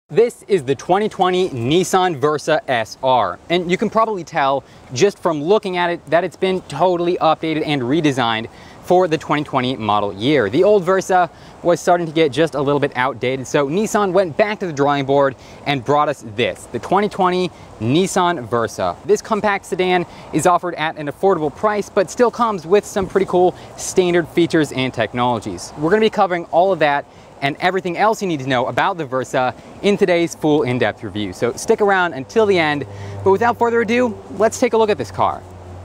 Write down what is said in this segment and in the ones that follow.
This is the 2020 Nissan Versa SR, and you can probably tell just from looking at it that it's been totally updated and redesigned for the 2020 model year. The old Versa was starting to get just a little bit outdated, so Nissan went back to the drawing board and brought us this, the 2020 Nissan Versa. This compact sedan is offered at an affordable price, but still comes with some pretty cool standard features and technologies. We're going to be covering all of that and everything else you need to know about the Versa in today's full in-depth review. So stick around until the end, but without further ado, let's take a look at this car.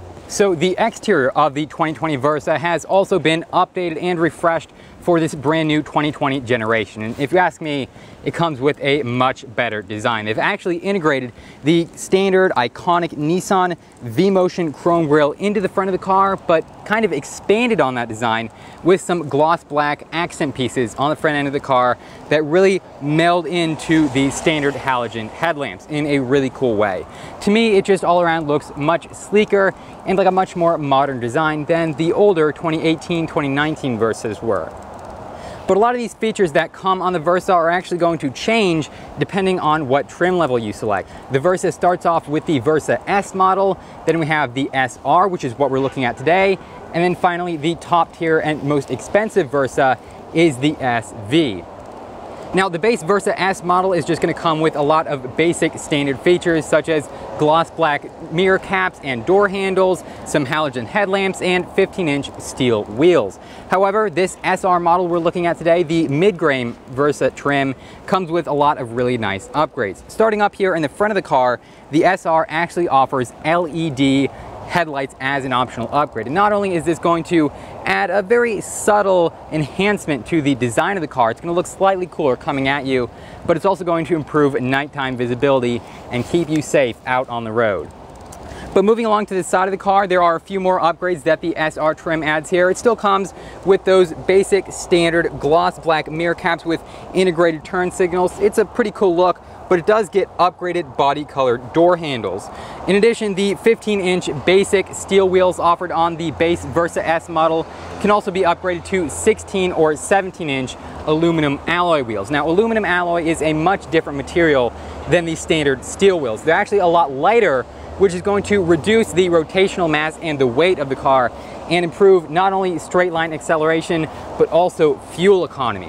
So the exterior of the 2020 Versa has also been updated and refreshed for this brand new 2020 generation. And if you ask me, it comes with a much better design. They've actually integrated the standard iconic Nissan V-Motion chrome grille into the front of the car, but kind of expanded on that design with some gloss black accent pieces on the front end of the car that really meld into the standard halogen headlamps in a really cool way. To me, it just all around looks much sleeker and like a much more modern design than the older 2018, 2019 Versas were. But a lot of these features that come on the Versa are actually going to change depending on what trim level you select. The Versa starts off with the Versa S model, then we have the SR, which is what we're looking at today, and then finally the top tier and most expensive Versa is the SV. Now the base Versa S model is just going to come with a lot of basic standard features such as gloss black mirror caps and door handles, some halogen headlamps, and 15-inch steel wheels. However, this SR model we're looking at today, the mid-grain Versa trim, comes with a lot of really nice upgrades. Starting up here in the front of the car, the SR actually offers LED headlights as an optional upgrade. And not only is this going to add a very subtle enhancement to the design of the car, it's going to look slightly cooler coming at you, but it's also going to improve nighttime visibility and keep you safe out on the road. But moving along to the side of the car, there are a few more upgrades that the SR trim adds here. It still comes with those basic standard gloss black mirror caps with integrated turn signals. It's a pretty cool look, but it does get upgraded body colored door handles. In addition, the 15-inch basic steel wheels offered on the base Versa S model can also be upgraded to 16 or 17-inch aluminum alloy wheels. Now, aluminum alloy is a much different material than the standard steel wheels. They're actually a lot lighter, which is going to reduce the rotational mass and the weight of the car and improve not only straight line acceleration, but also fuel economy.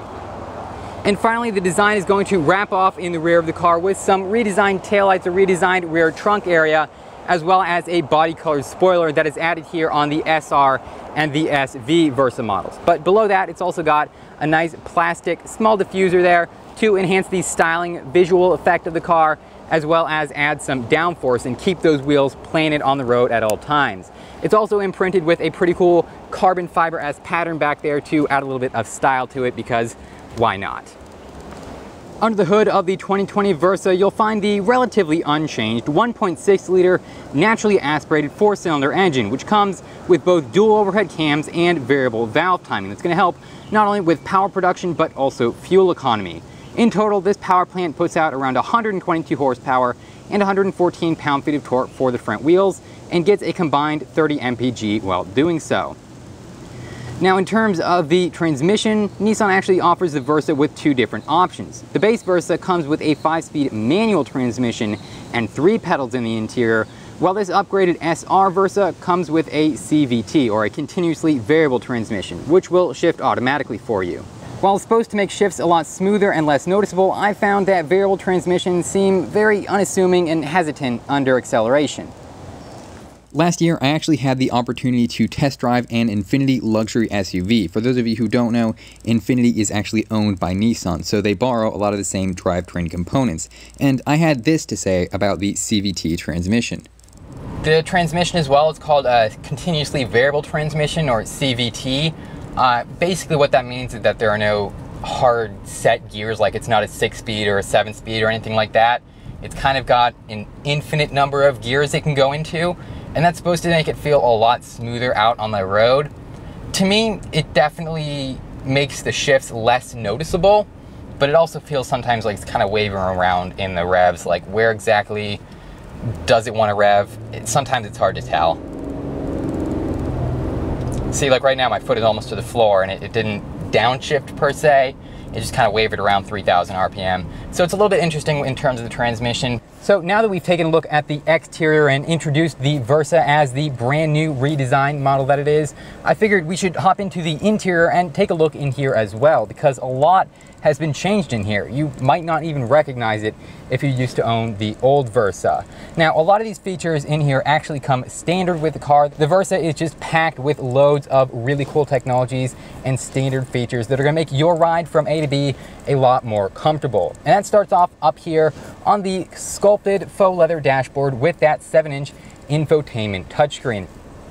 And finally, the design is going to wrap off in the rear of the car with some redesigned taillights, a redesigned rear trunk area, as well as a body colored spoiler that is added here on the SR and the SV Versa models. But below that, it's also got a nice plastic small diffuser there to enhance the styling visual effect of the car, as well as add some downforce and keep those wheels planted on the road at all times. It's also imprinted with a pretty cool carbon fiber-esque pattern back there to add a little bit of style to it, because why not? Under the hood of the 2020 Versa, you'll find the relatively unchanged 1.6 liter naturally aspirated 4-cylinder engine, which comes with both dual overhead cams and variable valve timing. That's going to help not only with power production, but also fuel economy. In total, this power plant puts out around 122 horsepower and 114 pound-feet of torque for the front wheels, and gets a combined 30 mpg while doing so. Now, in terms of the transmission, Nissan actually offers the Versa with two different options. The base Versa comes with a 5-speed manual transmission and 3 pedals in the interior, while this upgraded SR Versa comes with a CVT, or a continuously variable transmission, which will shift automatically for you. While it's supposed to make shifts a lot smoother and less noticeable, I found that variable transmissions seem very unassuming and hesitant under acceleration. Last year, I actually had the opportunity to test drive an Infiniti luxury SUV. For those of you who don't know, Infiniti is actually owned by Nissan, so they borrow a lot of the same drivetrain components. And I had this to say about the CVT transmission. The transmission as well is called a continuously variable transmission, or CVT. Basically what that means is that there are no hard set gears, like it's not a 6-speed or a 7-speed or anything like that. It's kind of got an infinite number of gears it can go into, and that's supposed to make it feel a lot smoother out on the road. To me, it definitely makes the shifts less noticeable, but it also feels sometimes like it's kind of wavering around in the revs, like where exactly does it want to rev? Sometimes it's hard to tell. See, like right now my foot is almost to the floor and it didn't downshift per se. it just kind of wavered around 3,000 RPM. So it's a little bit interesting in terms of the transmission. So now that we've taken a look at the exterior and introduced the Versa as the brand new redesigned model that it is, I figured we should hop into the interior and take a look in here as well, because a lot has been changed in here. You might not even recognize it if you used to own the old Versa. Now, a lot of these features in here actually come standard with the car. The Versa is just packed with loads of really cool technologies and standard features that are gonna make your ride from A to B a lot more comfortable. And that starts off up here on the sculpted faux leather dashboard with that 7-inch infotainment touchscreen.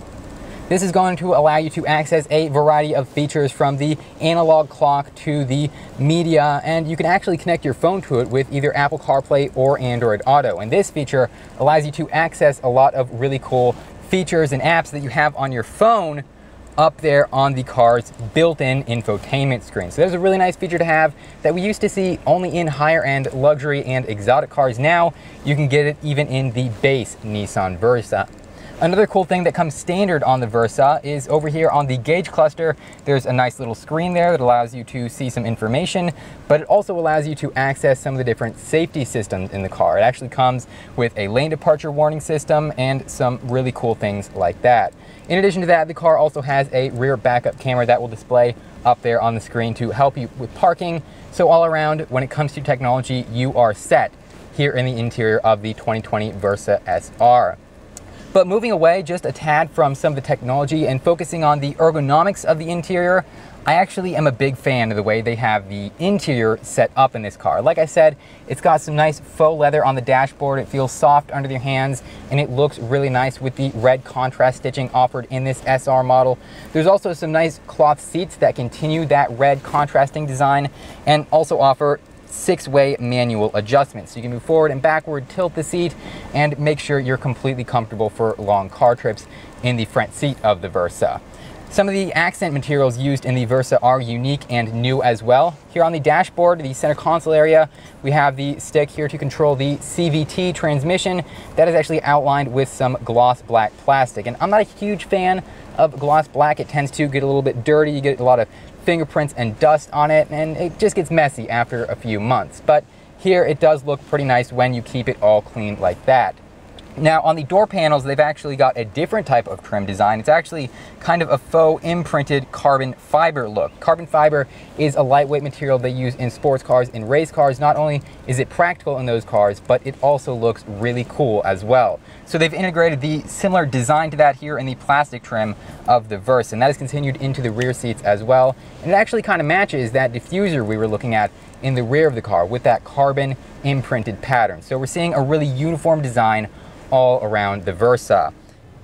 This is going to allow you to access a variety of features from the analog clock to the media, and you can actually connect your phone to it with either Apple CarPlay or Android Auto. And this feature allows you to access a lot of really cool features and apps that you have on your phone up there on the car's built-in infotainment screen. So there's a really nice feature to have that we used to see only in higher-end luxury and exotic cars. Now you can get it even in the base Nissan Versa. Another cool thing that comes standard on the Versa is over here on the gauge cluster. There's a nice little screen there that allows you to see some information, but it also allows you to access some of the different safety systems in the car. It actually comes with a lane departure warning system and some really cool things like that. In addition to that, the car also has a rear backup camera that will display up there on the screen to help you with parking. So all around, when it comes to technology, you are set here in the interior of the 2020 Versa SR. But moving away just a tad from some of the technology and focusing on the ergonomics of the interior, I actually am a big fan of the way they have the interior set up in this car. Like I said, it's got some nice faux leather on the dashboard. It feels soft under your hands, and it looks really nice with the red contrast stitching offered in this SR model. There's also some nice cloth seats that continue that red contrasting design and also offer 6-way manual adjustments. So you can move forward and backward, tilt the seat, and make sure you're completely comfortable for long car trips in the front seat of the Versa. Some of the accent materials used in the Versa are unique and new as well. Here on the dashboard, the center console area, we have the stick here to control the CVT transmission. That is actually outlined with some gloss black plastic. And I'm not a huge fan of gloss black. It tends to get a little bit dirty. You get a lot of fingerprints and dust on it, and it just gets messy after a few months. But here it does look pretty nice when you keep it all clean like that. Now on the door panels, they've actually got a different type of trim design. It's actually kind of a faux imprinted carbon fiber look. Carbon fiber is a lightweight material they use in sports cars and race cars. Not only is it practical in those cars, but it also looks really cool as well. So they've integrated the similar design to that here in the plastic trim of the Versa, and that is continued into the rear seats as well. And it actually kind of matches that diffuser we were looking at in the rear of the car with that carbon imprinted pattern. So we're seeing a really uniform design all around the Versa.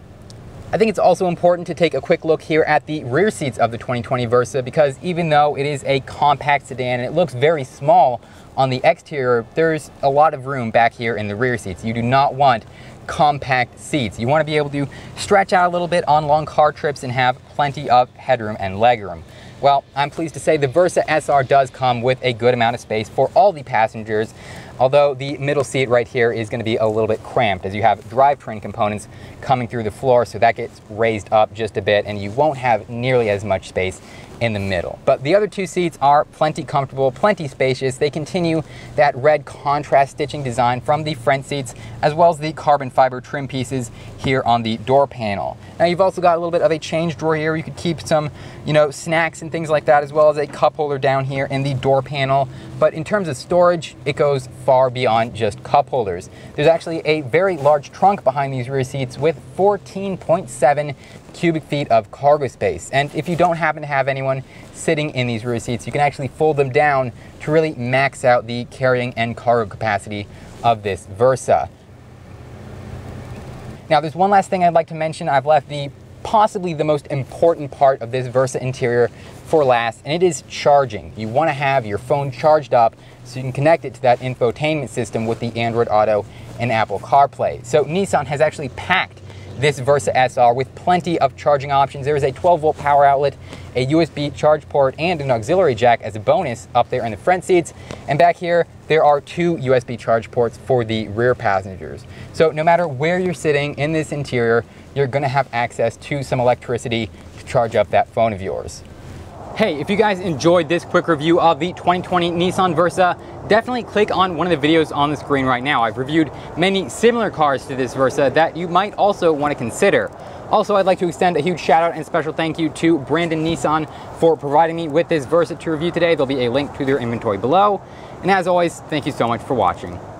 I think it's also important to take a quick look here at the rear seats of the 2020 Versa, because even though it is a compact sedan and it looks very small on the exterior, there's a lot of room back here in the rear seats. You do not want compact seats. You want to be able to stretch out a little bit on long car trips and have plenty of headroom and legroom. Well, I'm pleased to say the Versa SR does come with a good amount of space for all the passengers, although the middle seat right here is going to be a little bit cramped as you have drivetrain components coming through the floor, so that gets raised up just a bit and you won't have nearly as much space in the middle. But the other two seats are plenty comfortable, plenty spacious. They continue that red contrast stitching design from the front seats, as well as the carbon fiber trim pieces here on the door panel. Now you've also got a little bit of a change drawer here. You could keep some, snacks and things like that, as well as a cup holder down here in the door panel. But in terms of storage, it goes far beyond just cup holders. There's actually a very large trunk behind these rear seats with 14.7 cubic feet of cargo space. And if you don't happen to have anyone sitting in these rear seats, you can actually fold them down to really max out the carrying and cargo capacity of this Versa. Now there's one last thing I'd like to mention. I've left possibly the most important part of this Versa interior for last, and it is charging. You want to have your phone charged up so you can connect it to that infotainment system with the Android Auto and Apple CarPlay. So Nissan has actually packed this Versa SR with plenty of charging options. There is a 12-volt power outlet, a USB charge port, and an auxiliary jack as a bonus up there in the front seats. And back here, there are 2 USB charge ports for the rear passengers. So no matter where you're sitting in this interior, you're going to have access to some electricity to charge up that phone of yours. Hey, if you guys enjoyed this quick review of the 2020 Nissan Versa, definitely click on one of the videos on the screen right now. I've reviewed many similar cars to this Versa that you might also want to consider. Also, I'd like to extend a huge shout out and special thank you to Brandon Nissan for providing me with this Versa to review today. There'll be a link to their inventory below. And as always, thank you so much for watching.